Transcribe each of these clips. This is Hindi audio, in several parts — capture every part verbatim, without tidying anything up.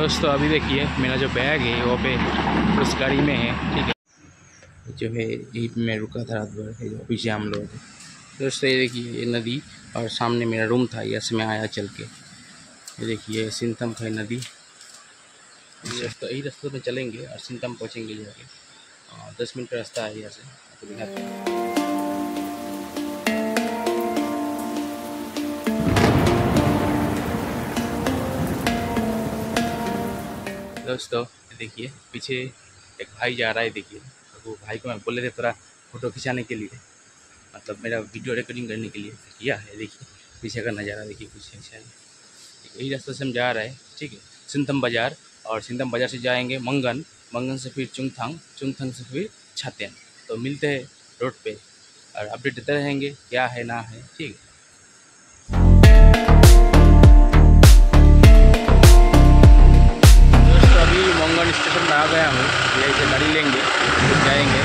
दोस्तों अभी देखिए मेरा जो बैग है वो पे उस गाड़ी में है, ठीक है। जो है यहीं पे मैं रुका था रात भर, जो पीछे हम लोग थे। दोस्तों ये देखिए ये नदी और सामने मेरा रूम था, यहाँ से मैं आया चल के। ये देखिए सिंथम है नदी। दोस्तों यही रास्ते में चलेंगे और सिंथम पहुँचेंगे जाके, और दस मिनट का रास्ता है यहाँ से, आपको दिखाते हैं। दोस्तों देखिए पीछे एक भाई जा रहा है, देखिए वो भाई को मैं बोले थे थोड़ा फ़ोटो खिंचाने के लिए, मतलब मेरा वीडियो रिकॉर्डिंग करने के लिए किया है। देखिए पीछे का नज़ारा देखिए, पीछे अच्छा है। यही रास्ते से हम जा रहे हैं, ठीक है, सिंथम बाज़ार, और सिंथम बाज़ार से जाएंगे मंगन, मंगन से फिर चुंगथांग, चुंगथांग से फिर छातेन। तो मिलते हैं रोड पे और अपडेट देते रहेंगे क्या है ना है, ठीक है। मंगन स्टेशन में आ गया हूँ, यहीं से गाड़ी लेंगे फिर जाएंगे,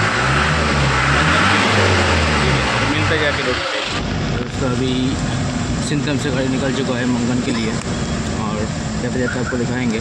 मिलते जाके रोड पे। दोस्तों अभी सिंथम से गाड़ी निकल चुका है मंगन के लिए, और जाते जाते आपको दिखाएंगे।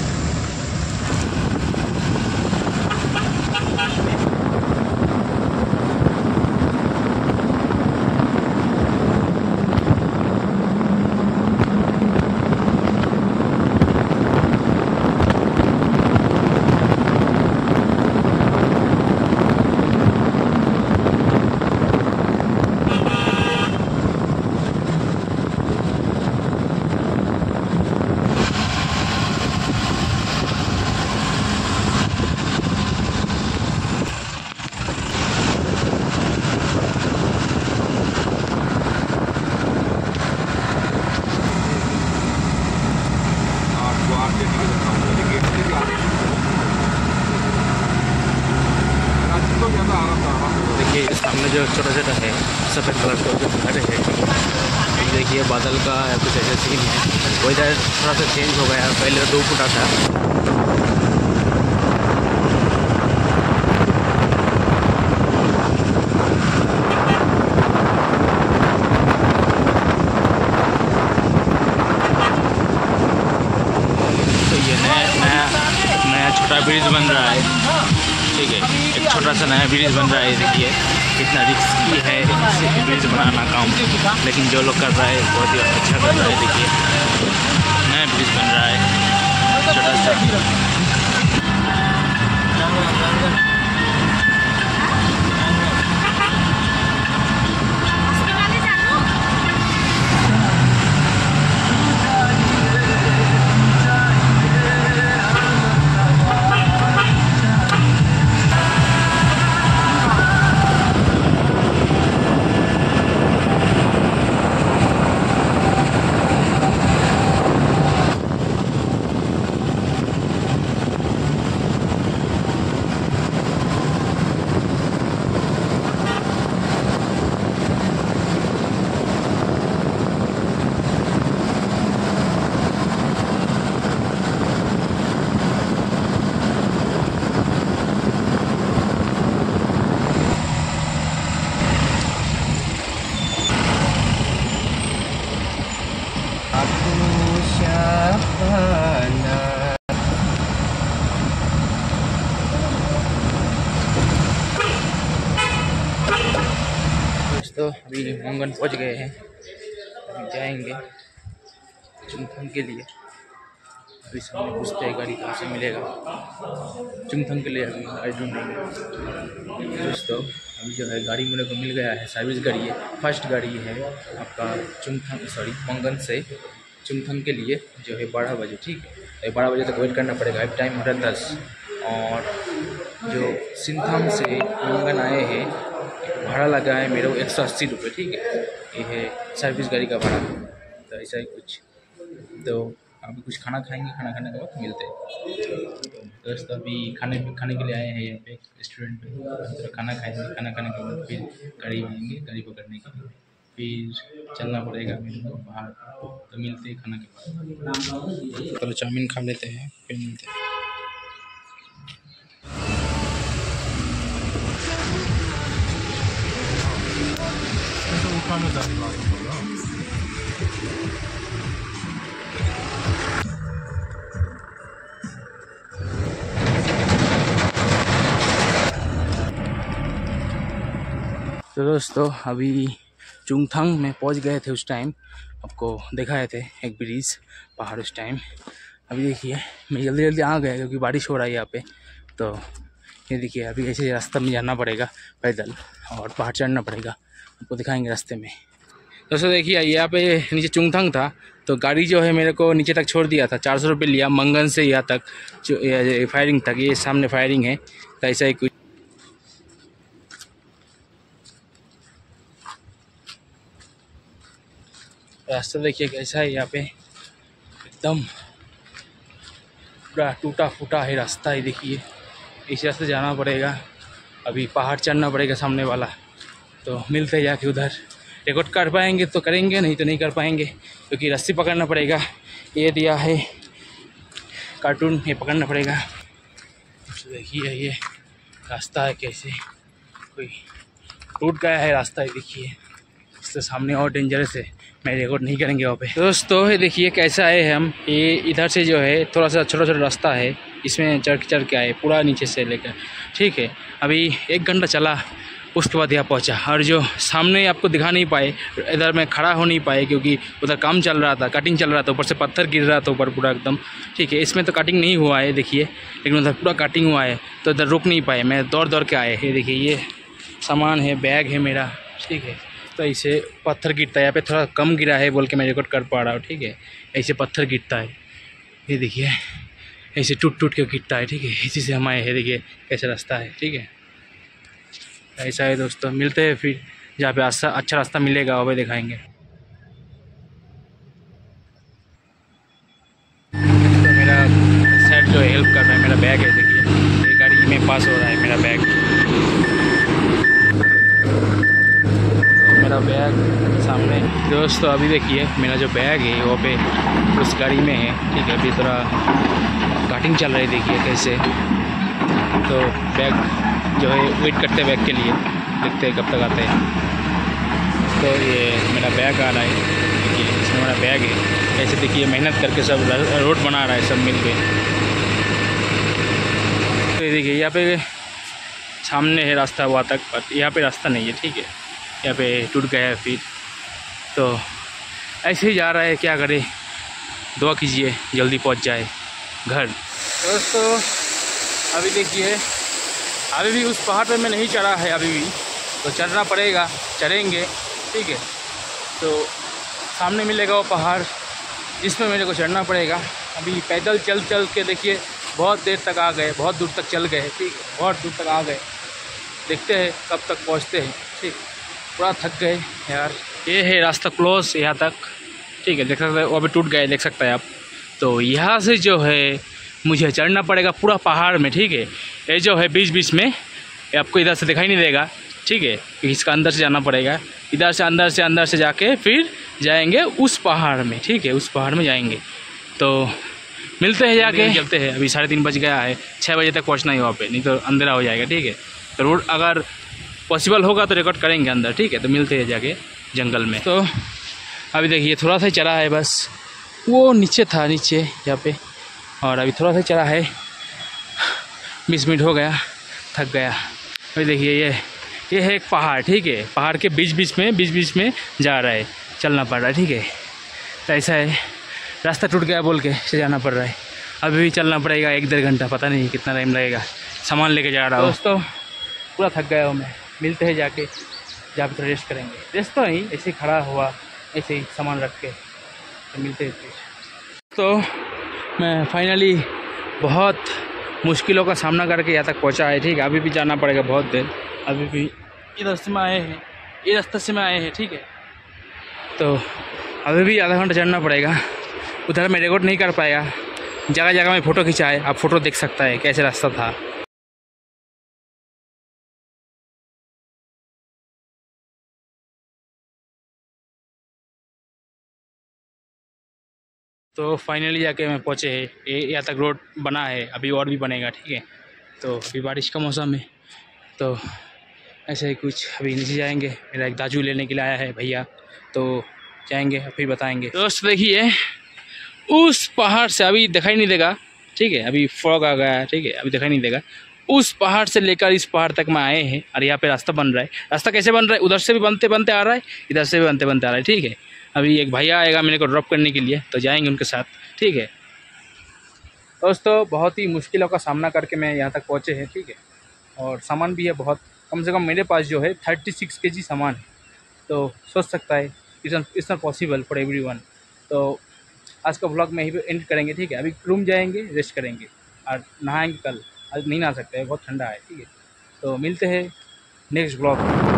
देखिए सामने जो छोटा छोटा है सफ़ेद कलर का जो घर है, देखिए बादल का कुछ ऐसा सीन है। वेदर थोड़ा सा चेंज हो गया, पहले दो फुटा था। तो ये नया नया नया छोटा ब्रिज बन रहा है, ठीक है, एक छोटा सा नया ब्रिज बन रहा है। देखिए कितना रिस्की है इसे ब्रिज बनाना काम, लेकिन जो लोग कर रहा है बहुत ही अच्छा कर रहा है। देखिए नया ब्रिज बन रहा है छोटा सा। दोस्तों अभी मंगन पहुंच गए हैं, अभी जाएंगे चुंगथांग के लिए। अभी सामने पूछते हैं गाड़ी कहाँ से मिलेगा चुंगथांग के लिए, अभी आई डोंट नो। दोस्तों अभी जो है गाड़ी मेरे को मिल गया है, सर्विस गाड़ी है, फर्स्ट गाड़ी है आपका चुंगथांग सॉरी मंगन से चुंगथांग के लिए, जो है बारह बजे, ठीक है, बारह बजे तक वेट करना पड़ेगा। अभी टाइम हो रहा है दस, और जो सिंथम से मंगन आए हैं भाड़ा लगा है मेरे को एक सौ अस्सी रुपये, ठीक है, ये है सर्विस गाड़ी का भाड़ा। तो ऐसा ही कुछ, तो अभी कुछ खाना खाएंगे, खाना खाने के बाद मिलते हैं। दोस्तों अभी खाने खाने के लिए आए हैं यहाँ पे रेस्टोरेंट पे, तो खाना खाएंगे, खाना खाने के बाद फिर गाड़ी आएंगे, गाड़ी पकड़ने के लिए फिर चलना पड़ेगा मेरे को बाहर। तो मिलते हैं खाना के बाद, चलो चाउमीन खा लेते हैं फिर मिलते हैं। तो दोस्तों अभी चुंगथांग में पहुंच गए थे उस टाइम, आपको दिखाए थे एक ब्रिज पहाड़ उस टाइम। अभी देखिए मैं जल्दी जल्दी आ गया क्योंकि बारिश हो रहा है यहाँ पे। तो ये देखिए अभी ऐसे रास्ते में जाना पड़ेगा पैदल और पहाड़ चढ़ना पड़ेगा, आपको दिखाएंगे रास्ते में। दोस्तों देखिए यहाँ पे नीचे चुंगथांग था, तो गाड़ी जो है मेरे को नीचे तक छोड़ दिया था, चार सौ रुपये लिया मंगन से यहाँ तक जो फायरिंग तक। ये सामने फायरिंग है, तो ऐसा ही कुछ रास्ता देखिए कैसा है। यहाँ पे एकदम पूरा टूटा फूटा है रास्ता है, देखिए इस रास्ते जाना पड़ेगा। अभी पहाड़ चढ़ना पड़ेगा सामने वाला, तो मिलते जाके उधर रिकॉर्ड कर पाएंगे तो करेंगे, नहीं तो नहीं कर पाएंगे क्योंकि रस्सी पकड़ना पड़ेगा। ये दिया है कार्टून, ये पकड़ना पड़ेगा। तो देखिए ये रास्ता है कैसे कोई टूट गया है रास्ता है, देखिए इससे सामने और डेंजरस है, मैं रिकॉर्ड नहीं करेंगे वहाँ पे। दोस्तों ये देखिए कैसा है, हम ये इधर से जो है थोड़ा सा छोटा छोटा रास्ता है, इसमें चढ़ चढ़ के आए पूरा नीचे से लेकर, ठीक है। अभी एक घंटा चला, उसके बाद यहाँ पहुँचा। और जो सामने आपको दिखा नहीं पाए, इधर में खड़ा हो नहीं पाए क्योंकि उधर काम चल रहा था, कटिंग चल रहा था, ऊपर से पत्थर गिर रहा था ऊपर पूरा एकदम, ठीक है। इसमें तो कटिंग नहीं हुआ है देखिए, लेकिन उधर पूरा कटिंग हुआ है, तो इधर रुक नहीं पाए, मैं दौड़ दौड़ के आए। ये देखिए ये सामान है, बैग है मेरा, ठीक है। तो ऐसे पत्थर गिरता है, यहाँ पे थोड़ा कम गिरा है बोल के मैं रिकॉर्ड कर पा रहा हूँ, ठीक है। ऐसे पत्थर गिरता है, ये देखिए ऐसे टूट टूट के गिरता है, ठीक है। इसी से हम आए हैं, देखिए कैसा रास्ता है, ठीक है। ऐसा है दोस्तों, मिलते हैं फिर जहाँ पे अच्छा अच्छा रास्ता मिलेगा वहाँ पे दिखाएंगे। तो मेरा सेट जो है हेल्प कर रहा है, मेरा बैग है देखिए, ये गाड़ी में पास हो रहा है मेरा बैग, तो मेरा बैग सामने। दोस्तों अभी देखिए मेरा जो बैग है वो पे उस गाड़ी में है, ठीक है। अभी थोड़ा कटिंग चल रही है, देखिए कैसे, तो बैग जो है वेट करते हैं बैग के लिए, देखते हैं कब तक आते हैं। तो ये मेरा बैग आ रहा है, देखिए इसमें मेरा बैग है, ऐसे देखिए मेहनत करके सब रोड बना रहा है सब मिल के। तो देखिए यहाँ पे सामने है रास्ता वहाँ तक, पर यहाँ पे रास्ता नहीं है, ठीक है। यहाँ पे टूट गया है फिर, तो ऐसे ही जा रहा है, क्या करे, दुआ कीजिए जल्दी पहुँच जाए घर। दोस्तों अभी देखिए अभी भी उस पहाड़ पे मैं नहीं चढ़ा है अभी भी, तो चढ़ना पड़ेगा, चढ़ेंगे, ठीक है। तो सामने मिलेगा वो पहाड़ जिसमें मेरे को चढ़ना पड़ेगा। अभी पैदल चल चल के देखिए बहुत देर तक आ गए, बहुत दूर तक चल गए, ठीक है, बहुत दूर तक आ गए। देखते हैं कब तक पहुंचते हैं, ठीक। पूरा थक गए यार। ये है रास्ता क्लोज यहाँ तक, ठीक है, देख सकते हैं वो अभी टूट गए, देख सकते हैं आप। तो यहाँ से जो है मुझे चढ़ना पड़ेगा पूरा पहाड़ में, ठीक है। ये जो है बीच बीच में आपको इधर से दिखाई नहीं देगा, ठीक है, इसका अंदर से जाना पड़ेगा, इधर से अंदर से अंदर से जाके फिर जाएंगे उस पहाड़ में, ठीक है, उस पहाड़ में जाएंगे। तो मिलते हैं जाके, चलते हैं। अभी साढ़े तीन बज गया है, छः बजे तक पहुंचना है वहाँ पे, नहीं तो अंधेरा हो जाएगा, ठीक है। तो रोड अगर पॉसिबल होगा तो रिकॉर्ड करेंगे अंदर, ठीक है। तो मिलते हैं जाके जंगल में। तो अभी देखिए थोड़ा सा चला है बस, वो नीचे था नीचे यहाँ पे, और अभी थोड़ा सा चला है, बीस मिनट हो गया, थक गया। अभी देखिए ये ये है एक पहाड़, ठीक है, पहाड़ के बीच बीच में बीच बीच में जा रहा है, चलना पड़ रहा है, ठीक है। तो ऐसा है, रास्ता टूट गया बोल के से जाना पड़ रहा है। अभी भी चलना पड़ेगा एक डेढ़ घंटा, पता नहीं कितना टाइम लगेगा, सामान लेके जा रहा हूँ। दोस्तों पूरा थक गया हूँ मैं, मिलते हैं जाके, जहाँ पे रेस्ट करेंगे, रेस्ट तो नहीं, ऐसे ही खड़ा हुआ, ऐसे ही सामान रख के, तो मिलते हैं फिर। तो मैं फाइनली बहुत मुश्किलों का सामना करके यहाँ तक पहुँचा है, ठीक है। अभी भी जाना पड़ेगा बहुत देर, अभी भी इस रास्ते में आए हैं, ये रास्ते से में आए हैं, ठीक है। तो अभी भी आधा घंटा चढ़ना पड़ेगा, उधर मैं रिकॉर्ड नहीं कर पाएगा, जगह जगह में फ़ोटो खिंचाए, आप फ़ोटो देख सकता है कैसे रास्ता था। तो फाइनली जाके मैं पहुँचे हैं, ये यहाँ तक रोड बना है, अभी और भी बनेगा, ठीक है। तो अभी बारिश का मौसम है, तो ऐसे ही कुछ अभी नीचे जाएंगे। मेरा एक दाजू लेने के लिए आया है भैया, तो जाएंगे फिर बताएंगे। दोस्त देखिए उस पहाड़ से अभी दिखाई नहीं देगा, ठीक है, अभी फॉग आ गया है, ठीक है, अभी दिखाई नहीं देगा। उस पहाड़ से लेकर इस पहाड़ तक में आए हैं और यहाँ पे रास्ता बन रहा है। रास्ता कैसे बन रहा है, उधर से भी बनते बनते आ रहा है, इधर से भी बनते बनते आ रहा है। ठीक है, अभी एक भैया आएगा मेरे को ड्रॉप करने के लिए, तो जाएंगे उनके साथ। ठीक है दोस्तों, बहुत ही मुश्किलों का सामना करके मैं यहाँ तक पहुँचे हैं। ठीक है, और सामान भी है बहुत, कम से कम मेरे पास जो है थर्टी सिक्स के जी सामान है। तो सोच सकता है it's not possible for everyone. तो आज का ब्लॉग में यहीं पे एंड करेंगे। ठीक है, अभी रूम जाएंगे, रेस्ट करेंगे और नहाएंगे कल। आज नहीं नहा सकते हैं, बहुत ठंडा है। ठीक है, तो मिलते हैं नेक्स्ट ब्लॉग में।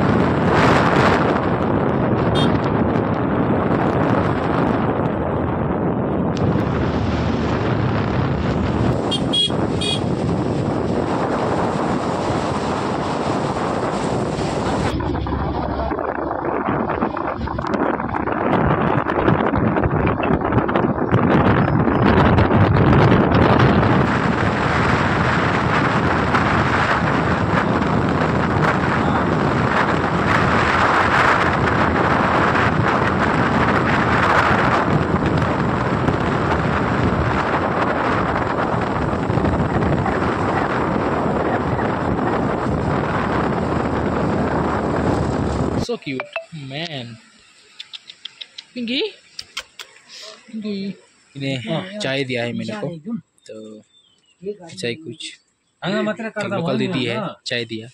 So cute, man. Pinky, Pinky, इन्हें चाय दिया है मेरे को, तो चाय कुछ लोकल दीदी है, चाय दिया।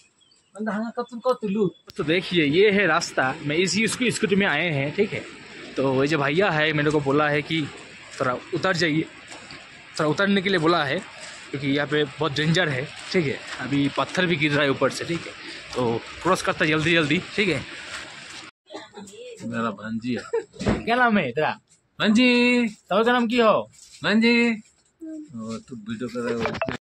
तो देखिए ये है रास्ता, मैं इसी इसको स्कूटी में आए हैं। ठीक है, तो ये जो भैया है मेरे को बोला है कि थोड़ा उतर जाइए, थोड़ा उतरने के लिए बोला है, क्योंकि यहाँ पे बहुत डेंजर है। ठीक है, अभी पत्थर भी गिर रहा है ऊपर से। ठीक है, तो क्रॉस करता जल्दी जल्दी। ठीक है, मेरा भांजी है। क्या नाम है तेरा? भांजी। तुम्हारा नाम की हो? भांजी। वो तो वीडियो कर रहे हो।